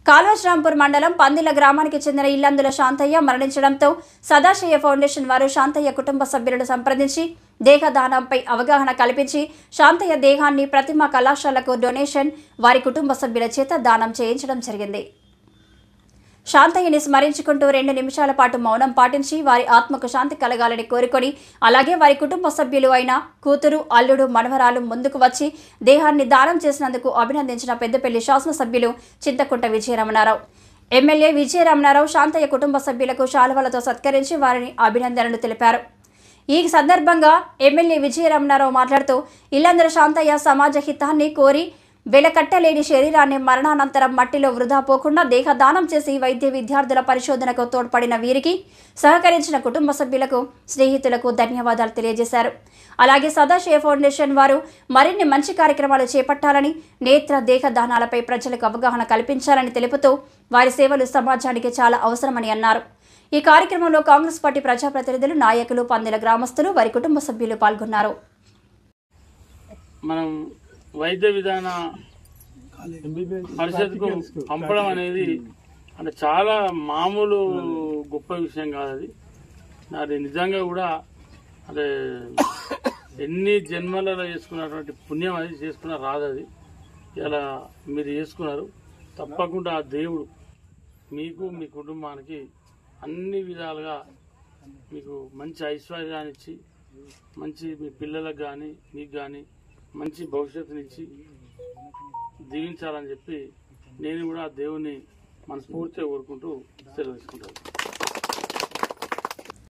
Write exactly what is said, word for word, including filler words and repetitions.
కాల్వశ్రాంపూర్ మండలం పందిల గ్రామానికి చెందిన ఇల్లందుల శాంతయ్య మరణించడంతో సదాశయ ఫౌండేషన్ వారు శాంతయ్య కుటుంబ సభ్యులను సంప్రదించి దేహదానంపై అవగాహన కల్పించి శాంతయ్య దేహాన్ని ప్రతిమ కళాశాలకు డొనేషన్ వారి కుటుంబ సభ్యుల చేత దానం చేయించడం జరిగింది. శాంతయ్యని స్మరించుకుంటూ రెండు నిమిషాల పాటు మౌనం పాటించి వారి ఆత్మకు శాంతి కలగాలని కోరుకొని అలాగే వారి కుటుంబ సభ్యులు అయిన కూతురు, అల్లుడు, మనవరాలు ముందుకు వచ్చి దేహాన్ని దానం చేసినందుకు అభినందించిన పెద్దపల్లి శాసనసభ్యులు చింతకుంట విజయరమణారావు. ఎమ్మెల్యే విజయరమణారావు శాంతయ్య కుటుంబ సభ్యులకు శాలువలతో సత్కరించి వారిని అభినందనలు తెలిపారు. ఈ సందర్భంగా ఎమ్మెల్యే విజయరమణారావు మాట్లాడుతూ ఇల్లందుల శాంతయ్య సమాజ హితాన్ని కోరి వెలకట్టలేని శరీరాన్ని మరణానంతరం మట్టిలో వృధా పోకుండా దేహదానం చేసి వైద్య విద్యార్థుల పరిశోధనకు తోడ్పడిన వీరికి సహకరించిన కుటుంబ సభ్యులకు, స్నేహితులకు ధన్యవాదాలు తెలియజేశారు. అలాగే సదాశయ ఫౌండేషన్ వారు మరిన్ని మంచి కార్యక్రమాలు చేపట్టాలని, నేత్ర దేహ దానాలపై ప్రజలకు అవగాహన కల్పించాలని తెలుపుతూ వారి సేవలు సమాజానికి చాలా అవసరమని అన్నారు. ఈ కార్యక్రమంలో కాంగ్రెస్ పార్టీ ప్రజాప్రతినిధులు, నాయకులు, పందిల గ్రామస్తులు, వారి కుటుంబ సభ్యులు పాల్గొన్నారు. మనం వైద్య విధాన పరిషత్కు పంపడం అనేది అంటే చాలా మామూలు గొప్ప విషయం కాదు. అది అది నిజంగా కూడా అంటే ఎన్ని జన్మలలో చేసుకున్నటువంటి పుణ్యం అది చేసుకున్న రాదు. అది ఇలా మీరు చేసుకున్నారు. తప్పకుండా ఆ దేవుడు మీకు, మీ కుటుంబానికి అన్ని విధాలుగా మీకు మంచి ఐశ్వర్యాన్ని ఇచ్చి, మంచి మీ పిల్లలకు కానీ మీకు కానీ మంచి భవిష్యత్తునిచ్చి దీవించాలని చెప్పి నేను కూడా దేవుని మనస్ఫూర్తిగా కోరుకుంటూ సెలవు తీసుకుంటాను.